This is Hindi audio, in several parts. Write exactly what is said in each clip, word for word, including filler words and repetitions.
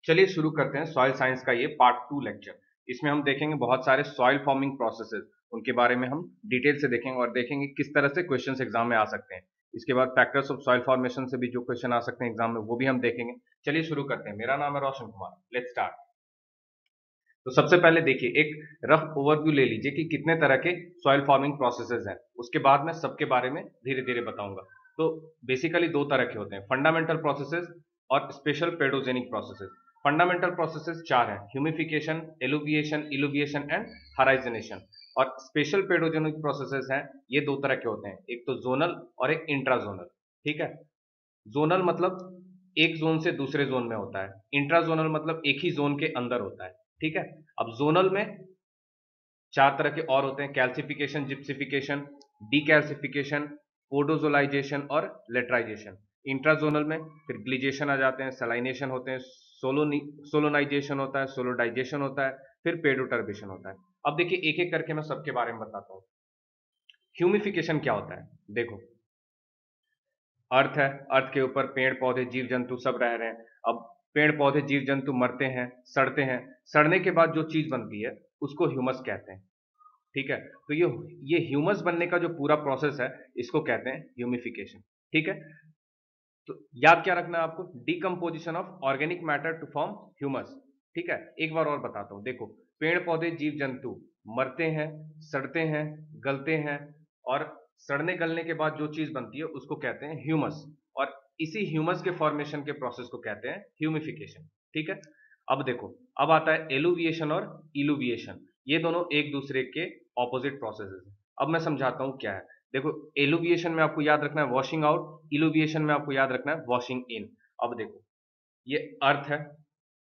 चलिए शुरू करते हैं सॉइल साइंस का ये पार्ट टू लेक्चर। इसमें हम देखेंगे बहुत सारे सॉइल फॉर्मिंग प्रोसेसेस, उनके बारे में हम डिटेल से देखेंगे और देखेंगे किस तरह से क्वेश्चंस एग्जाम में आ सकते हैं। इसके बाद फैक्टर्स ऑफ सॉइल फॉर्मेशन से भी जो क्वेश्चन आ सकते हैं एग्जाम में वो भी हम देखेंगे। चलिए शुरू करते हैं। मेरा नाम है रोशन कुमार। Let's start. तो सबसे पहले देखिए एक रफ ओवरव्यू ले लीजिए कि कितने तरह के सॉइल फॉर्मिंग प्रोसेसेस हैं। उसके बाद मैं सबके बारे में धीरे धीरे बताऊंगा। तो बेसिकली दो तरह के होते हैं, फंडामेंटल प्रोसेसेस और special pedogenic processes. Fundamental processes चार हैं, humification, eluviation, illuviation and horizonation. और स्पेशल पेडोजेनिक प्रोसेसेस हैं, ये दो तरह के होते हैं, एक तो जोनल और एक इंट्राजोनल। ठीक है, जोनल मतलब एक जोन से दूसरे जोन में होता है, इंट्राजोनल मतलब एक ही जोन के अंदर होता है। ठीक है, अब जोनल में चार तरह के और होते हैं, कैल्सिफिकेशन, जिप्सिफिकेशन, डीकैल्सिफिकेशन, पोडोजोलाइजेशन और लेटराइजेशन। इंट्राजोनल में फिर ग्लीजेशन आ जाते हैं, सलाइनेशन होते हैं, सोलोनी सोलोनाइजेशन होता है, सोलोडाइजेशन होता है, फिर पेडोटर्बेशन होता है। अब देखिए एक एक करके मैं सबके बारे में बताता हूँ। ह्यूमिफिकेशन क्या होता है? देखो, अर्थ है, अर्थ के ऊपर पेड़ पौधे जीव जंतु सब रह रहे हैं। अब पेड़ पौधे जीव जंतु मरते हैं, सड़ते हैं, सड़ने के बाद जो चीज बनती है उसको ह्यूमस कहते हैं। ठीक है, तो ये ये ह्यूमस बनने का जो पूरा प्रोसेस है इसको कहते हैं ह्यूमिफिकेशन। ठीक है, तो याद क्या रखना है आपको? Decomposition of organic matter to form humus. ठीक है, एक बार और बताता हूं। देखो, पेड़ पौधे जीव जंतु मरते हैं, सड़ते हैं, गलते हैं, और सड़ने गलने के बाद जो चीज बनती है उसको कहते हैं ह्यूमस। और इसी ह्यूमस के फॉर्मेशन के प्रोसेस को कहते हैं ह्यूमिफिकेशन। ठीक है, अब देखो, अब आता है एलुविएशन और इलुविएशन। ये दोनों एक दूसरे के ऑपोजिट प्रोसेसेस हैं। अब मैं समझाता हूं क्या है। देखो, एलुविएशन में आपको याद रखना है वॉशिंग आउट, इलुविएशन में आपको याद रखना है वॉशिंग इन। अब देखो, ये अर्थ है,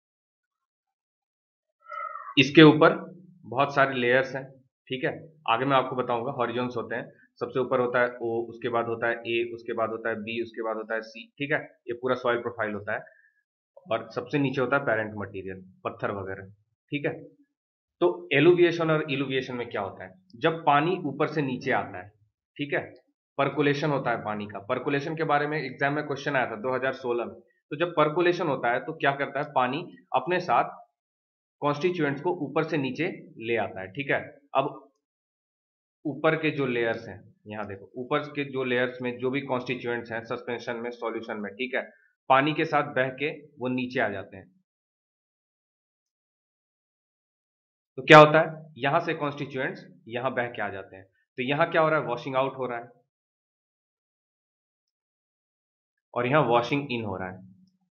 इसके ऊपर बहुत सारे लेयर्स हैं। ठीक है, आगे मैं आपको बताऊंगा। हॉरिजॉन्स होते हैं, सबसे ऊपर होता है ओ, उसके बाद होता है ए, उसके बाद होता है बी, उसके बाद होता है सी। ठीक है, ये पूरा सॉइल प्रोफाइल होता है। और सबसे नीचे होता है पेरेंट मटेरियल, पत्थर वगैरह। ठीक है, तो एलुविएशन और इलुविएशन में क्या होता है? जब पानी ऊपर से नीचे आता है, ठीक है, परकुलेशन होता है पानी का। परकुलेशन के बारे में एग्जाम में क्वेश्चन आया था दो हज़ार सोलह में। तो जब परकुलेशन होता है तो क्या करता है, पानी अपने साथ कॉन्स्टिट्यूएंट्स को ऊपर से नीचे ले आता है। ठीक है, अब ऊपर के जो लेयर्स हैं, यहाँ देखो, ऊपर के जो लेयर्स में जो भी कॉन्स्टिट्यूएंट्स हैं सस्पेंशन में, सॉल्यूशन में, ठीक है, पानी के साथ बह के वो नीचे आ जाते हैं। तो क्या होता है, यहां से कॉन्स्टिट्यूएंट्स यहां बह के आ जाते हैं। तो यहां क्या हो रहा है, वॉशिंग आउट हो रहा है, और यहां वॉशिंग इन हो रहा है।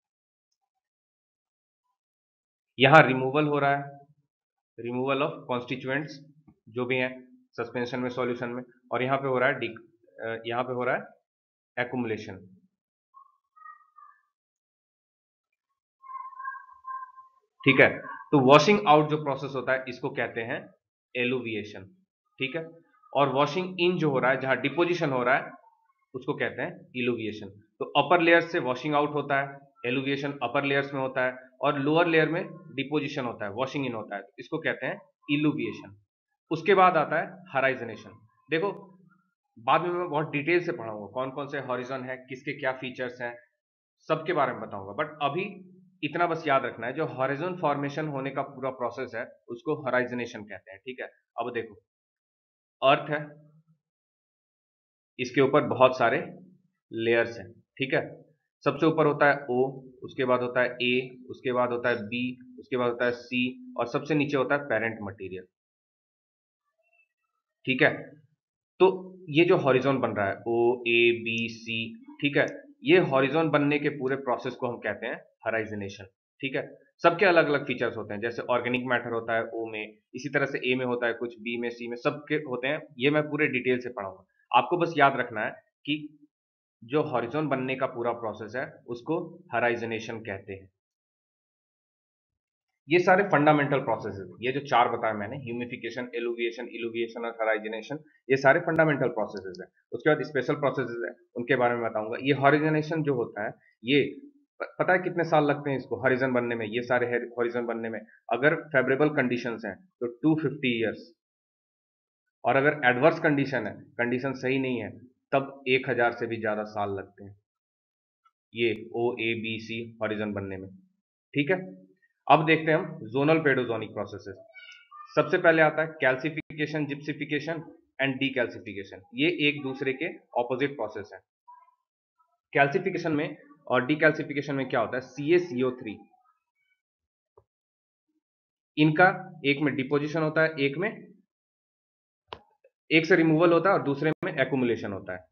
यहां रिमूवल हो रहा है, रिमूवल ऑफ कॉन्स्टिट्यूएंट्स जो भी हैं सस्पेंशन में, सॉल्यूशन में। और यहां पे हो रहा है डिक यहां पे हो रहा है एक्युमुलेशन। ठीक है, तो वॉशिंग आउट जो प्रोसेस होता है इसको कहते हैं एलुविएशन। ठीक है, और वॉशिंग इन जो हो रहा है, जहां डिपोजिशन हो रहा है, उसको कहते हैं इलुविएशन। तो अपर लेयर से वॉशिंग आउट होता है, एलुविएशन अपर लेयर्स में होता है, और लोअर लेयर में डिपोजिशन होता है, वॉशिंग इन होता है, इसको कहते हैं इलुविएशन। उसके बाद आता है हराइजनेशन। देखो, बाद में मैं बहुत डिटेल से पढ़ाऊंगा कौन कौन से हॉरिजन है, किसके क्या फीचर्स हैं, सबके बारे में बताऊंगा। बट अभी इतना बस याद रखना है, जो हॉरिजन फॉर्मेशन होने का पूरा प्रोसेस है उसको हराइजनेशन कहते हैं। ठीक है, अब देखो, अर्थ है, इसके ऊपर बहुत सारे लेयर्स हैं। ठीक है, सबसे ऊपर होता है ओ, उसके बाद होता है ए, उसके बाद होता है बी, उसके बाद होता है सी, और सबसे नीचे होता है पेरेंट मटेरियल। ठीक है, तो ये जो हॉरिजॉन बन रहा है ओ ए बी सी, ठीक है, ये हॉरिजॉन बनने के पूरे प्रोसेस को हम कहते हैं हराइजनेशन। ठीक है, सबके अलग अलग फीचर्स होते हैं, जैसे ऑर्गेनिक मैटर होता है ओ में, इसी तरह से ए में होता है कुछ, बी में, सी में, सबके होते हैं। ये मैं पूरे डिटेल से पढ़ाऊंगा। आपको बस याद रखना है कि जो हॉरिजॉन बनने का पूरा प्रोसेस है उसको हराइजनेशन कहते हैं। ये सारे फंडामेंटल प्रोसेसेस, ये जो चार बताए मैंने, ह्यूमिफिकेशन, एलुविएशन, इलुविएशन और हराइजनेशन, ये सारे फंडामेंटल प्रोसेसेस है। उसके बाद स्पेशल प्रोसेसेस है, उनके बारे में बताऊंगा। ये हॉरिजनेशन जो होता है, ये पता है कितने साल लगते हैं इसको हॉरिजन बनने में, ये सारे हॉरिजन बनने में? अगर फेवरेबल कंडीशंस हैं तो टू फिफ्टी ईयर्स, और अगर एडवर्स कंडीशन है, कंडीशन सही नहीं है, तब एक हजार से भी ज्यादा साल लगते हैं ये ओ ए बी सी हॉरिजन बनने में। ठीक है, अब देखते हैं हम जोनल पेडोजोनिक प्रोसेसेस। सबसे पहले आता है कैल्सिफिकेशन, जिप्सिफिकेशन एंड डीकैल्सिफिकेशन। ये एक दूसरे के ऑपोजिट प्रोसेस है। कैल्सिफिकेशन में और डीकैल्सिफिकेशन में क्या होता है, C A C O three, इनका एक में डिपोजिशन होता है, एक में एक से रिमूवल होता है और दूसरे में एक्युमुलेशन होता है।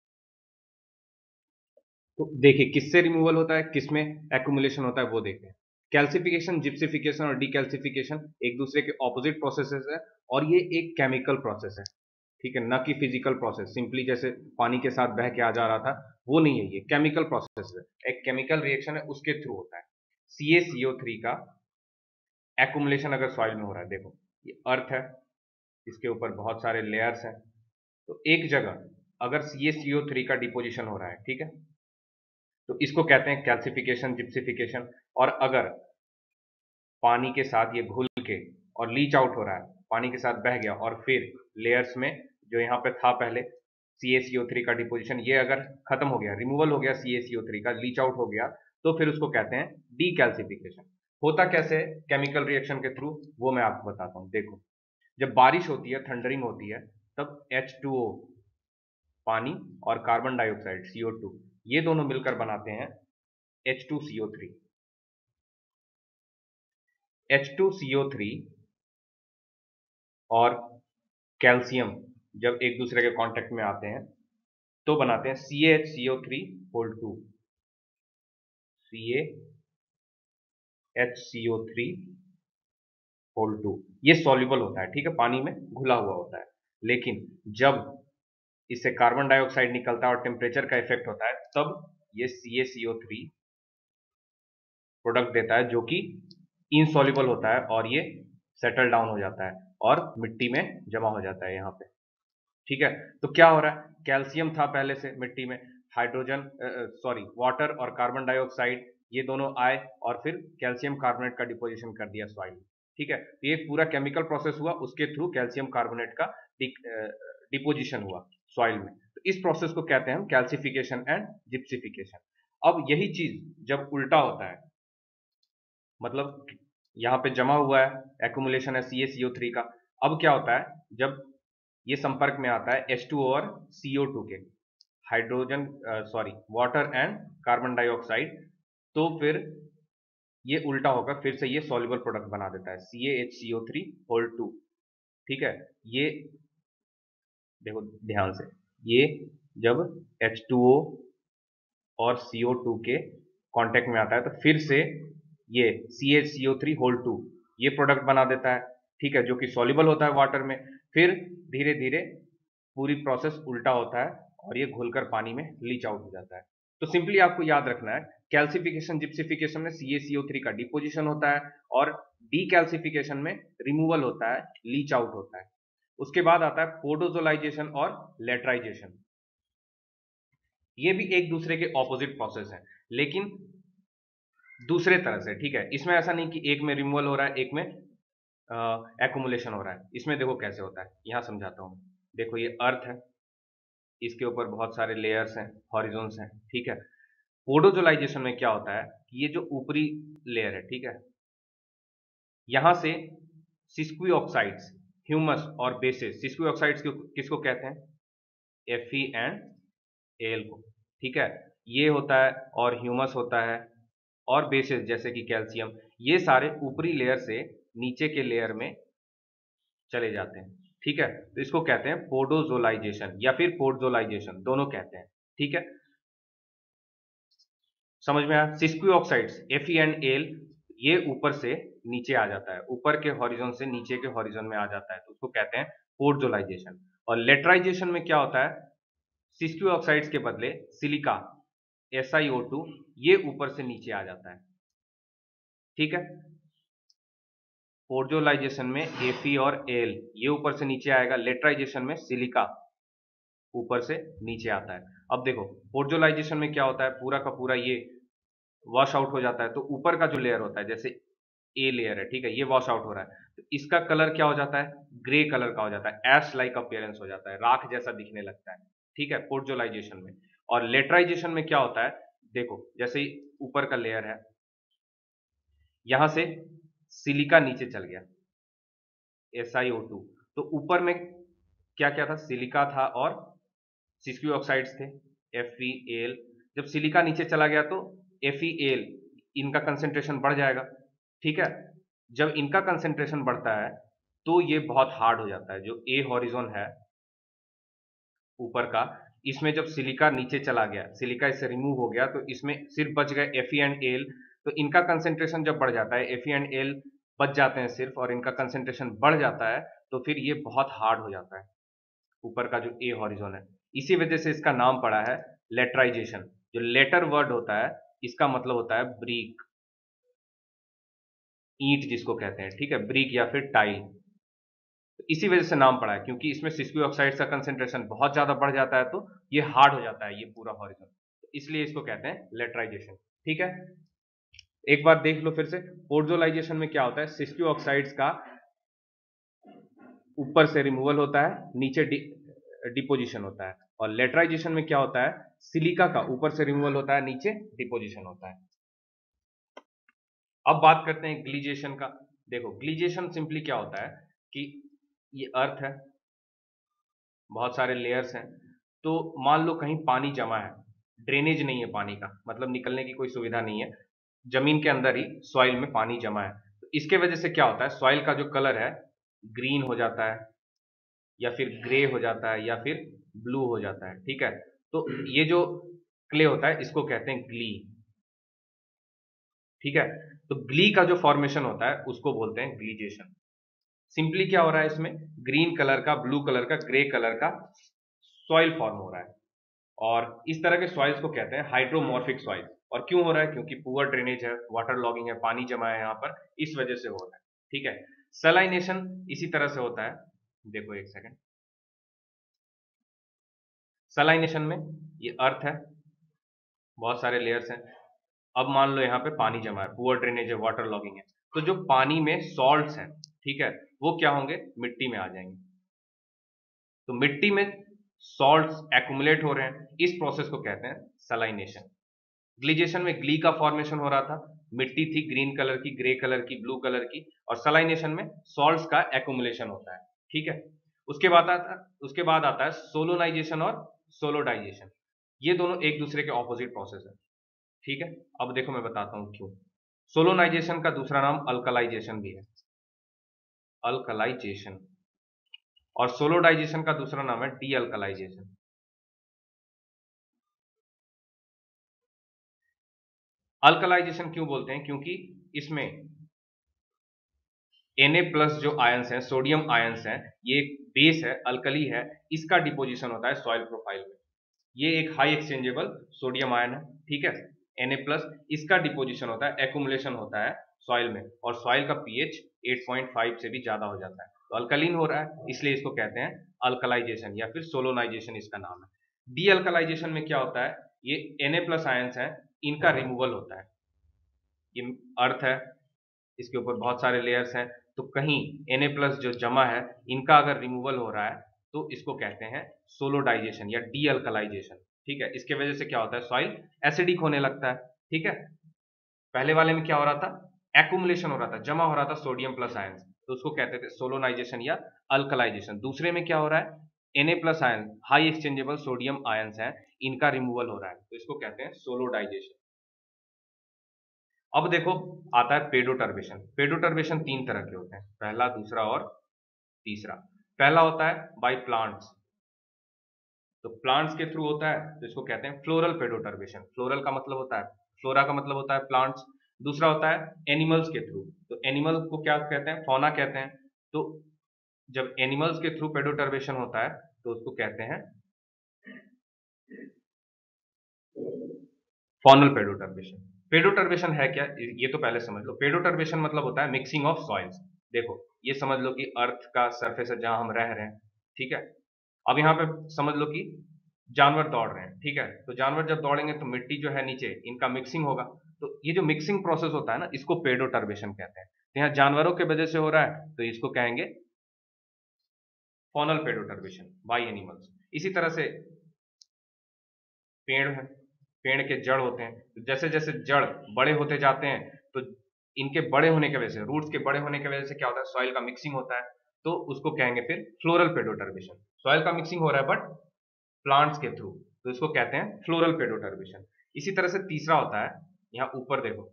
तो देखिए किससे रिमूवल होता है, किसमें एक्युमुलेशन होता है, वो देखें। कैल्सिफिकेशन, जिप्सिफिकेशन और डीकैल्सिफिकेशन एक दूसरे के ऑपोजिट प्रोसेसेस है और ये एक केमिकल प्रोसेस है, ठीक है, ना कि फिजिकल प्रोसेस। सिंपली जैसे पानी के साथ बह के आ जा रहा था वो नहीं है, ये केमिकल प्रोसेस है, एक केमिकल रिएक्शन है, उसके थ्रू होता है। C A C O three का एक्युमुलेशन अगर सॉइल में हो रहा है, देखो ये अर्थ है, इसके ऊपर बहुत सारे लेयर्स हैं, तो एक जगह अगर सी ए सी ओ थ्री का डिपोजिशन हो रहा है, ठीक है, तो इसको कहते हैं कैल्सिफिकेशन, जिप्सिफिकेशन। और अगर पानी के साथ ये घुल के और लीच आउट हो रहा है, पानी के साथ बह गया और फिर लेयर्स में जो यहाँ पे था पहले सी ए सी ओ थ्री का डिपोजिशन, ये अगर खत्म हो गया, रिमूवल हो गया C A C O three का, लीच आउट हो गया, तो फिर उसको कहते हैं डीकैल्सिफिकेशन। होता कैसे केमिकल रिएक्शन के थ्रू, वो मैं आपको बताता हूँ। देखो जब बारिश होती है, थंडरिंग होती है, तब एच टू ओ पानी और carbon dioxide C O two, ये दोनों मिलकर बनाते हैं H two C O three. H two C O three और कैल्शियम जब एक दूसरे के कांटेक्ट में आते हैं तो बनाते हैं C A H C O three whole two, C A H C O three whole two. ये सॉल्युबल होता है, ठीक है, पानी में घुला हुआ होता है। लेकिन जब इससे कार्बन डाइऑक्साइड निकलता है और टेम्परेचर का इफेक्ट होता है, तब ये सी A C O three product देता है, जो कि इनसॉल्युबल होता है और ये सेटल डाउन हो जाता है और मिट्टी में जमा हो जाता है यहाँ पे, ठीक है। तो क्या हो रहा है, कैल्शियम था पहले से मिट्टी में, हाइड्रोजन सॉरी वाटर और कार्बन डाइऑक्साइड ये दोनों आए और फिर कैल्शियम कार्बोनेट का डिपोजिशन कर दिया सॉइल में, ठीक है। तो ये पूरा केमिकल प्रोसेस हुआ, उसके थ्रू कैल्शियम कार्बोनेट का डिपोजिशन हुआ सॉइल में। तो इस प्रोसेस को कहते हैं हम कैल्सिफिकेशन एंड जिप्सिफिकेशन। अब यही चीज जब उल्टा होता है, मतलब यहाँ पे जमा हुआ है, एक्युमुलेशन है C A C O three का, अब क्या होता है जब ये संपर्क में आता है एच टू ओ और सी ओ टू के, hydrogen sorry water and carbon dioxide, तो फिर ये उल्टा होकर फिर से ये सॉल्युबल प्रोडक्ट बना देता है C A H C O three whole two, ठीक है। ये देखो ध्यान से, ये जब एच टू ओ और सी ओ टू के कांटेक्ट में आता है तो फिर से ये C H C O three whole two ये प्रोडक्ट बना देता है, ठीक है, जो कि सॉल्युबल होता है वाटर में। फिर धीरे धीरे पूरी प्रोसेस उल्टा होता है और ये घुलकर पानी में लीच आउट हो जाता है। तो सिंपली आपको याद रखना है, कैल्सिफिकेशन जिप्सिफिकेशन में सी ए सी ओ थ्री का डिपोजिशन होता है और डीकैल्सिफिकेशन में रिमूवल होता है, लीच आउट होता है। उसके बाद आता है पोडोजोलाइजेशन और लेटराइजेशन। ये भी एक दूसरे के ऑपोजिट प्रोसेस है, लेकिन दूसरे तरह से, ठीक है। इसमें ऐसा नहीं कि एक में रिमूवल हो रहा है, एक में एक्युमुलेशन हो रहा है। इसमें देखो कैसे होता है, यहां समझाता हूं। देखो ये अर्थ है, इसके ऊपर बहुत सारे लेयर्स हैं, हॉरिजॉन्स हैं, ठीक है। पोडोजोलाइजेशन में क्या होता है कि ये जो ऊपरी लेयर है, ठीक है, यहां से सिस्क्वी ऑक्साइड्स, ह्यूमस और बेसिस, सिस्क्वी ऑक्साइड्स किसको कहते हैं, एफ ई एंड एल को, ठीक है, ये होता है, और ह्यूमस होता है, और बेसिस जैसे कि कैल्शियम, ये सारे ऊपरी लेयर से नीचे के लेयर में चले जाते हैं, ठीक है। तो इसको कहते हैं पोडोजोलाइजेशन या फिर पोडजोलाइजेशन, दोनों कहते हैं, ठीक है। समझ में आया, sesqui oxides F E and L ये ऊपर से नीचे आ जाता है, ऊपर के हॉरिजॉन से नीचे के हॉरिजॉन में आ जाता है, तो उसको कहते हैं पोडजोलाइजेशन। और लेटराइजेशन में क्या होता है, सिस्क्वी ऑक्साइड्स के बदले silica S I O two ये ऊपर से नीचे आ जाता है, ठीक है। पोडजोलाइजेशन में एफ ई और एल ये ऊपर से नीचे आएगा, लेटराइजेशन में सिलिका ऊपर से नीचे आता है। अब देखो पोडजोलाइजेशन में क्या होता है, पूरा का पूरा ये वॉश आउट हो जाता है, तो ऊपर का जो लेयर होता है, जैसे ए लेयर है, ठीक है, ये वॉश आउट हो रहा है, तो इसका कलर क्या हो जाता है, ग्रे कलर का हो जाता है, एश लाइक अपीयरेंस हो जाता है, राख जैसा दिखने लगता है, ठीक है, पोडजोलाइजेशन में। और लेटराइजेशन में क्या होता है, देखो जैसे ऊपर का लेयर है, यहां से सिलिका नीचे चल गया, एस आई ओ टू। तो ऊपर में क्या क्या था, सिलिका था और सिसक्यू ऑक्साइड्स थे, एफ ई एल। जब सिलिका नीचे चला गया तो एफ ई एल, इनका कंसेंट्रेशन बढ़ जाएगा, ठीक है। जब इनका कंसेंट्रेशन बढ़ता है तो ये बहुत हार्ड हो जाता है, जो ए हॉरिजॉन है ऊपर का, इसमें जब सिलिका नीचे चला गया, सिलिका इससे रिमूव हो गया, तो इसमें सिर्फ बच गए एफ ई एंड एल। तो इनका कंसेंट्रेशन जब बढ़ जाता है, एफ ई एंड एल बच जाते हैं सिर्फ, और इनका कंसेंट्रेशन बढ़ जाता है, तो फिर ये बहुत हार्ड हो जाता है ऊपर का जो ए हॉरिजॉन है। इसी वजह से इसका नाम पड़ा है लेटराइजेशन। जो लेटर वर्ड होता है, इसका मतलब होता है ब्रिक, ईंट जिसको कहते हैं, ठीक है, ब्रिक या फिर टाइल। तो इसी वजह से नाम पड़ा है, क्योंकि इसमें सिसक्यू ऑक्साइड का कंसेंट्रेशन बहुत ज्यादा बढ़ जाता है, तो ये हार्ड हो जाता है ये पूरा हॉरिजॉन, तो इसलिए इसको कहते हैं लेटराइजेशन, ठीक है। एक बार देख लो फिर से, पोर्जोलाइजेशन में क्या होता है, सिसक्यू ऑक्साइड्स का ऊपर से रिमूवल होता है, नीचे डि, डिपोजिशन होता है। और लेटराइजेशन में क्या होता है, सिलिका का ऊपर से रिमूवल होता है, नीचे डिपोजिशन होता है। अब बात करते हैं ग्लीजेशन का। देखो, ग्लीजेशन सिंपली क्या होता है कि ये अर्थ है, बहुत सारे लेयर्स हैं, तो मान लो कहीं पानी जमा है, ड्रेनेज नहीं है पानी का, मतलब निकलने की कोई सुविधा नहीं है, जमीन के अंदर ही सॉइल में पानी जमा है, तो इसके वजह से क्या होता है, सॉइल का जो कलर है ग्रीन हो जाता है, या फिर ग्रे हो जाता है, या फिर ब्लू हो जाता है, ठीक है। तो ये जो क्ले होता है इसको कहते हैं ग्ली, ठीक है। तो ग्ली का जो फॉर्मेशन होता है उसको बोलते हैं ग्लीजेशन। सिंपली क्या हो रहा है, इसमें ग्रीन कलर का, ब्लू कलर का, ग्रे कलर का सॉइल फॉर्म हो रहा है, और इस तरह के सॉइल्स को कहते हैं हाइड्रोमॉर्फिक सॉइल। और क्यों हो रहा है, क्योंकि पुअर ड्रेनेज है, वाटर लॉगिंग है, पानी जमा है यहाँ पर, इस वजह से हो रहा है, ठीक है। सलाइनेशन इसी तरह से होता है, देखो एक सेकेंड। सलाइनेशन में ये अर्थ है, बहुत सारे लेयर्स हैं, अब मान लो यहाँ पे पानी जमा है, पुअर ड्रेनेज है, वाटर लॉगिंग है, तो जो पानी में सॉल्ट्स हैं, ठीक है, वो क्या होंगे, मिट्टी में आ जाएंगे। तो मिट्टी में सॉल्ट्स एक्युमुलेट हो रहे हैं, इस प्रोसेस को कहते हैं सलाइनेशन। ग्लीजेशन में ग्ली का फॉर्मेशन हो रहा था, मिट्टी थी ग्रीन कलर की, ग्रे कलर की, ब्लू कलर की, और सलाइनेशन में सॉल्ट्स का एक्युमुलेशन होता है, ठीक है। उसके बाद आता उसके बाद आता है सोलोनाइजेशन और सोलोडाइजेशन। ये दोनों एक दूसरे के ऑपोजिट प्रोसेस है, ठीक है। अब देखो मैं बताता हूं क्यों। सोलोनाइजेशन का दूसरा नाम अल्कलाइजेशन भी है, अल्कलाइजेशन, और सोलोडाइजेशन का दूसरा नाम है डी अल्कलाइजेशन। अल्कलाइजेशन क्यों बोलते हैं, क्योंकि इसमें Na प्लस जो आयंस हैं, सोडियम आयंस हैं, ये एक बेस है, अल्कली है, इसका डिपोजिशन होता है सॉइल प्रोफाइल में। ये एक हाई एक्सचेंजेबल सोडियम आयन है, ठीक है, Na प्लस, इसका डिपोजिशन होता है, एक्युमुलेशन होता है सॉइल में, और सॉइल का पीएच आठ पॉइंट पाँच से भी ज्यादा हो जाता है, तो अल्कलीन हो रहा है, इसलिए इसको कहते हैं अल्कलाइजेशन या फिर सोलोनाइजेशन इसका नाम है। डी अल्कलाइजेशन में क्या होता है, ये Na प्लस आयंस हैं, इनका रिमूवल होता है। ये अर्थ है, इसके ऊपर बहुत सारे लेयर्स हैं, तो कहीं Na प्लस जो जमा है, इनका अगर रिमूवल हो रहा है, तो इसको कहते हैं सोलोडाइजेशन या डी अल्कलाइजेशन, ठीक है। इसके वजह से क्या होता है, सॉइल एसिडिक होने लगता है, ठीक है। पहले वाले में क्या हो रहा था, एक्युमुलेशन हो रहा था, जमा हो रहा था सोडियम प्लस आयन, तो उसको कहते थे सोलोनाइजेशन या अल्कलाइजेशन। दूसरे में क्या हो रहा है, Na plus ion, high exchangeable sodium ions हैं, इनका रिमूवल हो रहा है, तो इसको कहते हैं सोलोडाइजेशन। अब देखो, आता है पेडोटर्बेशन। पेडोटर्बेशन तीन तरह के होते हैं, पहला, दूसरा और तीसरा। पहला होता है बाय प्लांट्स, तो प्लांट्स के थ्रू होता है, तो इसको कहते हैं फ्लोरल पेडोटर्बेशन। फ्लोरल का मतलब होता है, फ्लोरा का मतलब होता है प्लांट्स। दूसरा होता है एनिमल्स के थ्रू, तो एनिमल को क्या कहते हैं, फौना कहते हैं। तो जब एनिमल्स के थ्रू पेडोटर्बेशन होता है, तो उसको कहते हैं फॉनल पेडोटर्बेशन। पेडोटर्बेशन है क्या, ये तो पहले समझ लो। पेडोटर्बेशन मतलब होता है मिक्सिंग ऑफ सॉइल्स। देखो, ये समझ लो कि अर्थ का सरफेस है जहां हम रह रहे हैं, ठीक है। अब यहाँ पे समझ लो कि जानवर दौड़ रहे हैं, ठीक है, तो जानवर जब दौड़ेंगे तो मिट्टी जो है नीचे, इनका मिक्सिंग होगा, तो ये जो मिक्सिंग प्रोसेस होता है ना, इसको पेडोटर्बेशन कहते हैं। तो यहाँ जानवरों के वजह से हो रहा है, तो इसको कहेंगे फॉनल पेडोटर्बेशन बाय एनिमल्स। इसी तरह से पेड़ है, पेड़ के जड़ होते हैं, तो जैसे जैसे जड़ बड़े होते जाते हैं, तो इनके बड़े होने की वजह से, रूट्स के बड़े होने की वजह से क्या होता है, सॉइल का मिक्सिंग होता है, तो उसको कहेंगे फिर फ्लोरल पेडोटर्बिशन। सॉइल का मिक्सिंग हो रहा है बट प्लांट्स के थ्रू, तो इसको कहते हैं फ्लोरल पेडोटर्बिशन। इसी तरह से तीसरा होता है, यहां ऊपर देखो,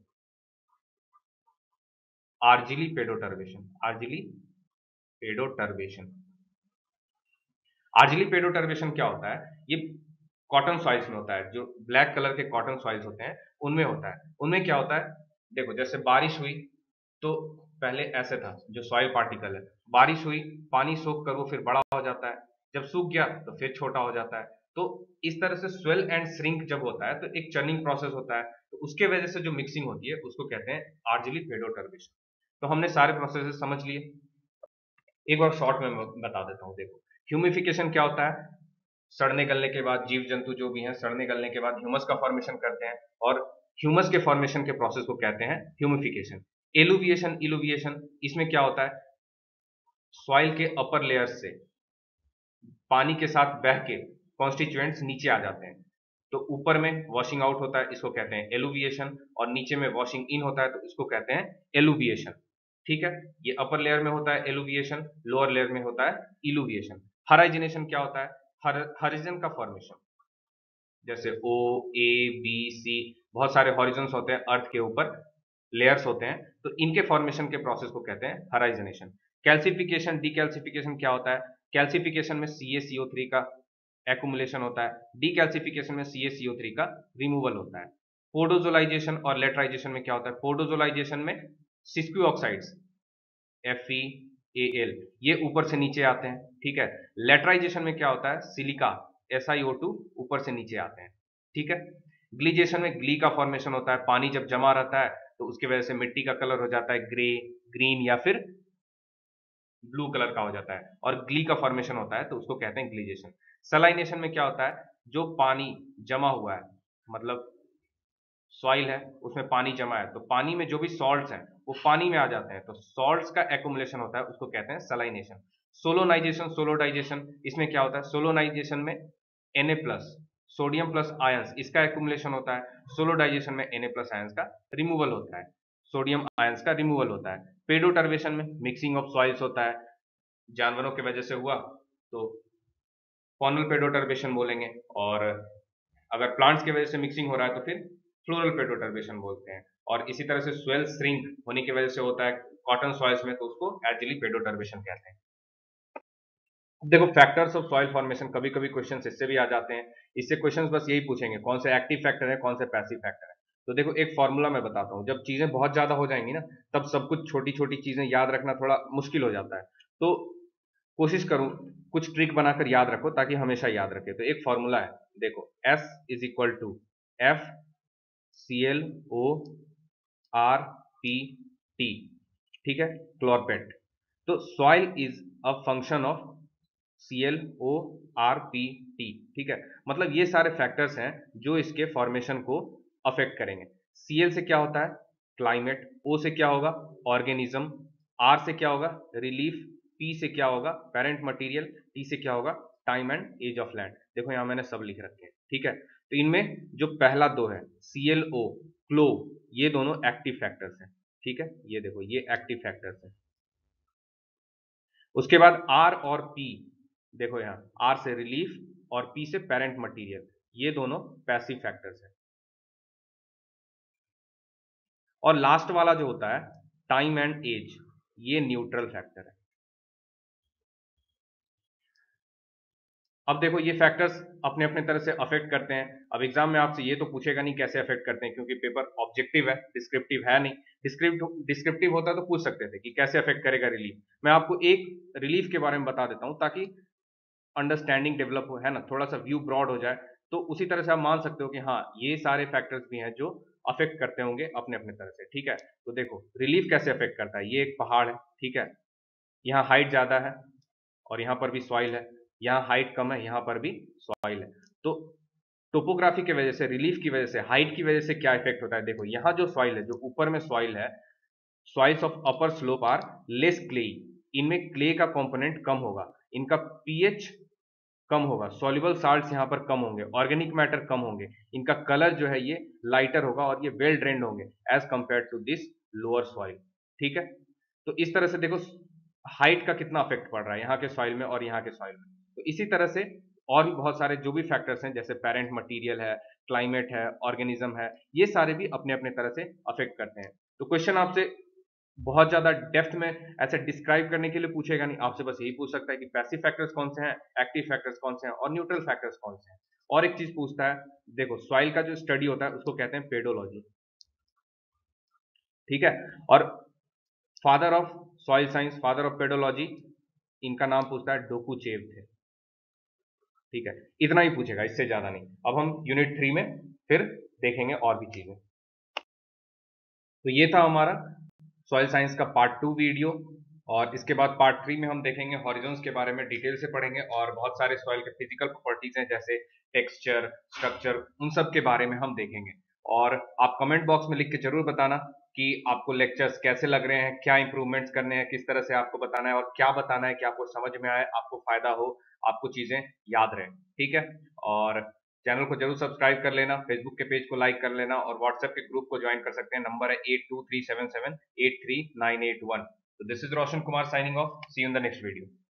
आर्जिली पेडोटर्बिशन। आर्जिली पेडोटर्बिशन आर्जिली पेडोटर्बिशन क्या होता है, ये कॉटन सॉइल्स में होता है, जो ब्लैक कलर के कॉटन सॉइल्स होते हैं उनमें होता है। उनमें क्या होता है, देखो जैसे बारिश हुई तो पहले ऐसे था, जो सॉइल पार्टिकल है, बारिश हुई, पानी सोख कर वो फिर बड़ा हो जाता है, जब सूख गया तो फिर छोटा हो जाता है। तो इस तरह से स्वेल एंड श्रिंक जब होता है तो एक चर्निंग प्रोसेस होता है, तो उसके वजह से जो मिक्सिंग होती है उसको कहते हैं आर्जिली पेडोटर्बिशन। तो हमने सारे प्रोसेसेस समझ लिए, एक बार शॉर्ट में मैं बता देता हूँ। देखो, ह्यूमिफिकेशन क्या होता है, सड़ने गलने के बाद जीव जंतु जो भी हैं, सड़ने गलने के बाद ह्यूमस का फॉर्मेशन करते हैं, और ह्यूमस के फॉर्मेशन के प्रोसेस को कहते हैं ह्यूमिफिकेशन। एलुविएशन, इलुविएशन, इसमें क्या होता है, सॉइल के अपर लेयर्स से पानी के साथ बह के कॉन्स्टिट्यूएंट्स नीचे आ जाते हैं, तो ऊपर में वॉशिंग आउट होता है, इसको कहते हैं एलुविएशन, और नीचे में वॉशिंग इन होता है, तो इसको कहते हैं एलुविएशन। ठीक है, ये अपर लेयर में होता है एलुविएशन, लोअर लेयर में होता है इलुविएशन। हराइजिनेशन क्या होता है, हॉरिजन का फॉर्मेशन, जैसे ओ, ए, बी, सी, बहुत सारे हॉरिजन्स होते हैं अर्थ के ऊपर, लेयर्स होते हैं, तो इनके फॉर्मेशन के प्रोसेस को कहते हैं हराइजिनेशन। कैल्सिफिकेशन, डीकैल्सिफिकेशन क्या होता है, कैल्सिफिकेशन में सी ए सी ओ थ्री का एक्युमुलेशन होता है, डीकैल्सिफिकेशन में सी ए सी ओ थ्री का रिमूवल होता है। पोडोजोलाइजेशन और लेटराइजेशन में क्या होता है, पोडोजोलाइजेशन में sesqui oxides F E A L ये ऊपर से नीचे आते हैं, ठीक है। लेटराइजेशन में क्या होता है, silica S I O two ऊपर से नीचे आते हैं, ठीक है। ग्लीजेशन में ग्ली का फॉर्मेशन होता है, पानी जब जमा रहता है तो उसकी वजह से मिट्टी का कलर हो जाता है ग्रे, ग्रीन या फिर ब्लू कलर का हो जाता है, और ग्ली का फॉर्मेशन होता है, तो उसको कहते हैं ग्लीजेशन। सलाइनेशन में क्या होता है, जो पानी जमा हुआ है, मतलब सॉइल है उसमें पानी जमा है, तो पानी में जो भी सॉल्ट्स हैं वो पानी में आ जाते हैं, तो सॉल्ट्स का एक्युमुलेशन होता है, उसको कहते हैं सलाइनेशन। सोलोनाइजेशन, सोलोडाइजेशन, इसमें क्या होता है, सोलोनाइजेशन में Na plus sodium plus ions इसका एक्युमुलेशन होता है, सोलोडाइजेशन में Na प्लस आयंस का रिमूवल होता है, सोडियम आयंस का रिमूवल होता है। पेडोटर्वेशन में मिक्सिंग ऑफ सॉइल्स होता है, जानवरों की वजह से हुआ तो फॉनल पेडोटर्वेशन बोलेंगे, और अगर प्लांट्स की वजह से मिक्सिंग हो रहा है तो फिर फ्लोरल पेडोटर्वेशन बोलते हैं। और इसी तरह से स्वेल श्रिंक होने की वजह से होता है कॉटन सॉइल्स में, तो उसको एजिली पेडोटर्वेशन कहते हैं। देखो, फैक्टर्स ऑफ सॉइल फॉर्मेशन, कभी कभी क्वेश्चंस इससे भी आ जाते हैं, इससे क्वेश्चंस बस यही पूछेंगे कौन से एक्टिव फैक्टर है, कौन से पैसिव फैक्टर है। तो देखो, एक फॉर्मूला मैं बताता हूँ, जब चीजें बहुत ज्यादा हो जाएंगी ना, तब सब कुछ छोटी छोटी चीजें याद रखना थोड़ा मुश्किल हो जाता है, तो कोशिश करूं कुछ ट्रिक बनाकर याद रखो ताकि हमेशा याद रखे। तो एक फॉर्मूला है, देखो, S is equal to F C L O R P T, ठीक है, क्लोरपेट। तो soil is a function of C L O R P T, ठीक है, मतलब ये सारे फैक्टर्स हैं जो इसके फॉर्मेशन को अफेक्ट करेंगे। Cl से क्या होता है, क्लाइमेट, O से क्या होगा, ऑर्गेनिज्म, R से क्या होगा, रिलीफ, P से क्या होगा, पेरेंट मटेरियल, T से क्या होगा, time and age of land. देखो यहां मैंने सब लिख रखे हैं, ठीक है। तो इनमें जो पहला दो है सी एल ओ, क्लो, ये दोनों एक्टिव फैक्टर्स हैं, ठीक है, ये देखो ये एक्टिव फैक्टर्स हैं। उसके बाद R और P, देखो यहां R से रिलीफ और P से पेरेंट मटेरियल, ये दोनों पैसिव फैक्टर्स हैं। और लास्ट वाला जो होता है टाइम एंड एज, ये न्यूट्रल फैक्टर है। अब देखो, ये फैक्टर्स अपने अपने तरह से अफेक्ट करते हैं। अब एग्जाम में आपसे ये तो पूछेगा नहीं कैसे अफेक्ट करते हैं, क्योंकि पेपर ऑब्जेक्टिव है, डिस्क्रिप्टिव है नहीं। डिस्क्रिप्टिव डिस्क्रिप्टिव होता तो पूछ सकते थे कि कैसे अफेक्ट करेगा रिलीफ। मैं आपको एक रिलीफ के बारे में बता देता हूं ताकि अंडरस्टैंडिंग डेवलप हो, है ना, थोड़ा सा व्यू ब्रॉड हो जाए, तो उसी तरह से आप मान सकते हो कि हाँ ये सारे फैक्टर्स भी हैं जो अफेक्ट करते होंगे अपने अपने तरह से, ठीक है। तो देखो रिलीफ कैसे अफेक्ट करता है, ये एक पहाड़ है, ठीक है, यहाँ हाइट ज्यादा है और यहाँ पर भी सॉइल है, यहाँ हाइट कम है, यहाँ पर भी सॉइल है, तो टोपोग्राफी की वजह से, रिलीफ की वजह से, हाइट की वजह से क्या इफेक्ट होता है, देखो यहाँ जो सॉइल है, जो ऊपर में सॉइल है, soils of upper slope are less clayey, इनमें क्ले का कंपोनेंट कम होगा, इनका पीएच कम होगा, सॉल्युबल साल्ट्स यहाँ पर कम होंगे, ऑर्गेनिक मैटर कम होंगे, इनका कलर जो है ये लाइटर होगा और ये वेल ड्रेन्ड होंगे as compare to this lower soil, ठीक है। तो इस तरह से देखो हाइट का कितना अफेक्ट पड़ रहा है यहाँ के सॉइल में और यहाँ के सॉइल में। तो इसी तरह से और भी बहुत सारे जो भी फैक्टर्स हैं, जैसे पेरेंट मटेरियल है, क्लाइमेट है, ऑर्गेनिज्म है, ये सारे भी अपने अपने तरह से अफेक्ट करते हैं। तो क्वेश्चन आपसे बहुत ज्यादा डेप्थ में ऐसे डिस्क्राइब करने के लिए पूछेगा नहीं, आपसे बस यही पूछ सकता है कि पैसिव फैक्टर्स कौन से हैं, एक्टिव फैक्टर्स कौन से हैं और न्यूट्रल फैक्टर्स कौन से हैं। और एक चीज पूछता है, देखो सॉइल का जो स्टडी होता है उसको कहते हैं पेडोलॉजी, ठीक है। और father of soil science, father of pedology, इनका नाम पूछता है डोकुचेव थे, ठीक है। इतना ही पूछेगा, इससे ज्यादा नहीं। अब हम यूनिट थ्री में फिर देखेंगे और भी चीजें। तो ये था हमारा सॉइल साइंस का पार्ट टू वीडियो, और इसके बाद पार्ट थ्री में हम देखेंगे हॉरिजॉन्स के बारे में डिटेल से पढ़ेंगे, और बहुत सारे सॉइल के फिजिकल प्रॉपर्टीज हैं जैसे टेक्सचर, स्ट्रक्चर, उन सब के बारे में हम देखेंगे। और आप कमेंट बॉक्स में लिख के जरूर बताना कि आपको लेक्चर्स कैसे लग रहे हैं, क्या इंप्रूवमेंट्स करने हैं, किस तरह से आपको बताना है और क्या बताना है कि आपको समझ में आए, आपको फायदा हो, आपको चीजें याद रहे, ठीक है। और चैनल को जरूर सब्सक्राइब कर लेना, फेसबुक के पेज को लाइक कर लेना, और व्हाट्सएप के ग्रुप को ज्वाइन कर सकते हैं। नंबर है eight two three seven seven eight three nine eight one. तो this is Roshan Kumar signing off, see you in the next video.